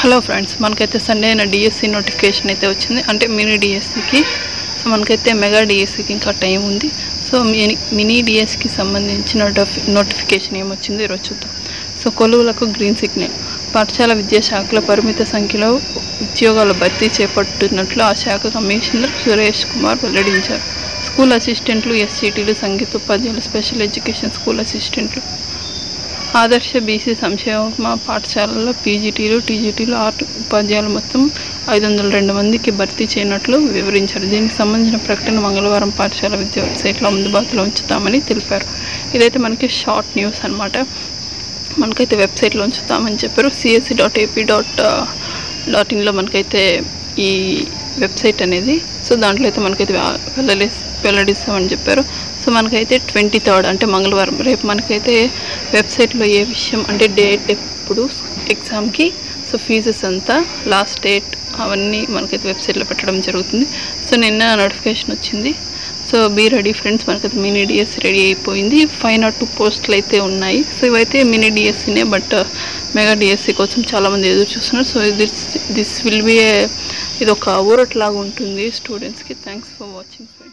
Hello friends, మనకైతే Sunday అయిన DSC notification అయితే వచ్చింది. అంటే మినీ డిఎస్సికి. సో మనకైతే మెగా డిఎస్సికి ఇంకా టైం ఉంది. సో మినీ డిఎస్సికి సంబంధించిన నోటిఫికేషన్ ఏమొచ్చిందో ఈరోజు చూద్దాం. సో కొలువులకు గ్రీన్ సిగ్నల్. పాఠశాల విద్యాశాఖలో పరిమిత సంఖ్యలో ఉద్యోగాల భర్తీ చేపట్టుతున్నట్లు ఆ శాఖ కమిషనర్ సురేష్ కుమార్ వెల్లడించారు. స్కూల్ అసిస్టెంట్లు, ఎస్సీటీలు, సంగీత ఉపాధ్యాయులు, స్పెషల్ ఎడ్యుకేషన్ స్కూల్ అసిస్టెంట్లు, ఆదర్శ బీసీ సంక్షేమ పాఠశాలల్లో పీజీటీలు, టీజీటీలు, ఆర్ట్ ఉపాధ్యాయులు మొత్తం 502 మందికి భర్తీ చేయనట్లు వివరించారు. దీనికి సంబంధించిన ప్రకటన మంగళవారం పాఠశాల విద్యా వెబ్సైట్లో అందుబాటులో ఉంచుతామని తెలిపారు. ఇదైతే మనకి షార్ట్ న్యూస్ అనమాట. మనకైతే వెబ్సైట్లో ఉంచుతామని చెప్పారు. CSE.ap.in మనకైతే ఈ వెబ్సైట్ అనేది, సో దాంట్లో అయితే మనకైతే వెల్లడిస్తామని చెప్పారు. సో మనకైతే 23rd అంటే మంగళవారం రేపు మనకైతే వెబ్సైట్లో ఏ విషయం అంటే డేట్ ఎప్పుడు ఎగ్జామ్కి, సో ఫీజెస్ అంతా, లాస్ట్ డేట్ అవన్నీ మనకైతే వెబ్సైట్లో పెట్టడం జరుగుతుంది. సో నిన్న నోటిఫికేషన్ వచ్చింది. సో బీ రెడీ ఫ్రెండ్స్, మనకైతే మినీ డిఎస్సి రెడీ అయిపోయింది. 502 పోస్టులు అయితే ఉన్నాయి. సో ఇవైతే మినీ డిఎస్సినే, బట్ మెగా డిఎస్సి కోసం చాలామంది ఎదురు చూస్తున్నారు. సో దిస్ విల్ బి ఇది ఒక ఊరట్లాగా ఉంటుంది స్టూడెంట్స్కి. Thanks for watching.